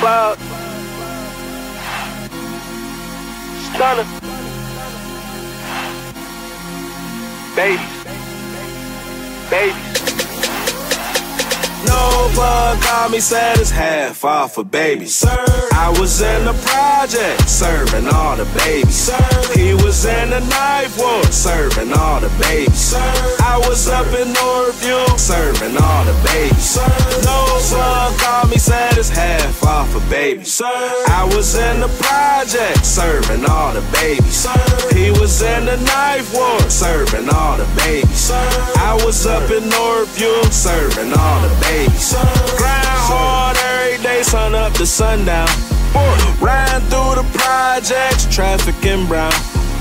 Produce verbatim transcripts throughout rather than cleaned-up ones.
plug. Stunner. Babies. Babies. No plug called me, said it's half off for babies. Sir, I was in the project, serving all the babies. Sir, he was in the knife ward, serving all the babies. Sir, I was up in Northview, serving all the babies. Sir, no plug called me, said it's half off for babies. Sir, I was in the project, serving all the babies. Sir, he was in the knife ward, serving all the babies. Sir, I was up in Northview, serving all the babies. Grind hard every day, sun up to sundown. Riding through the projects, traffic in Brown.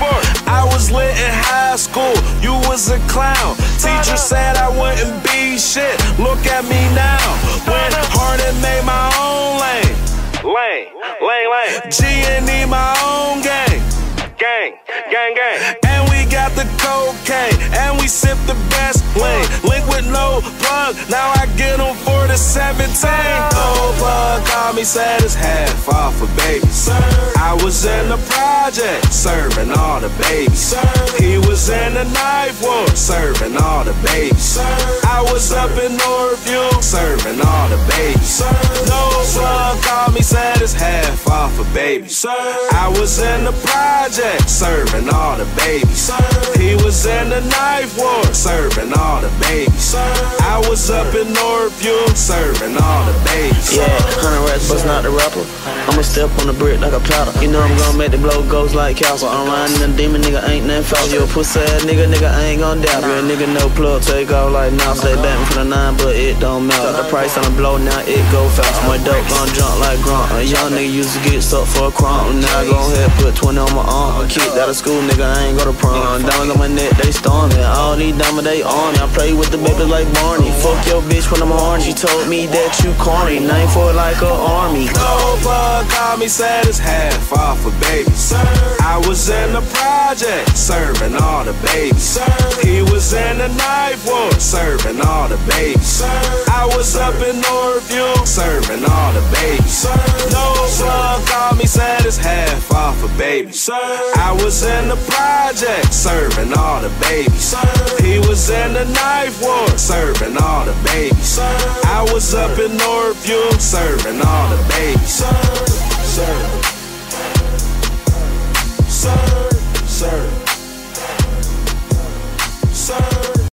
I was lit in high school, you was a clown. Teacher said I wouldn't be shit, look at me now. Went hard and made my own lane. Lane, lane, lane. G and E my own gang. Gang, gang, gang. And we got the cocaine, and we sip the best lane. Link with no plug, now I get them for the seventeen. No plug called me, said it's half off for babies. Sir, I was in the project, serving all the babies. Sir, he was in the knife ward, serving all the babies. Sir, I was up in Northview, serving all the babies. Sir, no plug called me, said it's half off for babies. Sir, I was in the project, serving all the babies. Sir, he was in the knife ward, serving all the babies. Sir, I was up in Northview, serving all the babies. Yeah, hundred rats bustin' out the rapper. I'ma step on the brick like a platter. You know I'm gon' make the blow goes like castle. I'm riding in a demon, nigga ain't nothing foul. You a pussy ass nigga, nigga I ain't gon' doubt. You a nigga no plug, take off like now. Stay back from the nine, but it don't melt. The price on the blow, now it go fast. My dope gon' jump like grunt. A young nigga used to get stuck for a crump. Now I gon' head put twenty on my arm. Kicked out of school, nigga, I ain't go to prom. Diamonds on my neck, they storming. All these diamonds, they on me. I play with the baby like Barney. Fuck your bitch when I'm horny. She told me that you corny. Name for it like a army. No plug called me, said it's half off for babies. Sir, I was in the project, serving all the babies. Sir, he was in the knife ward, serving all the babies. Sir, I was up in Northview, serving all the babies. Sir, no plug called me, said it's half off for babies. Sir, I was in the project, serving all the babies. Sir, he was in the knife ward, serving all the babies. Sir, I was up in Northview, serving all the babies. Sir, sir.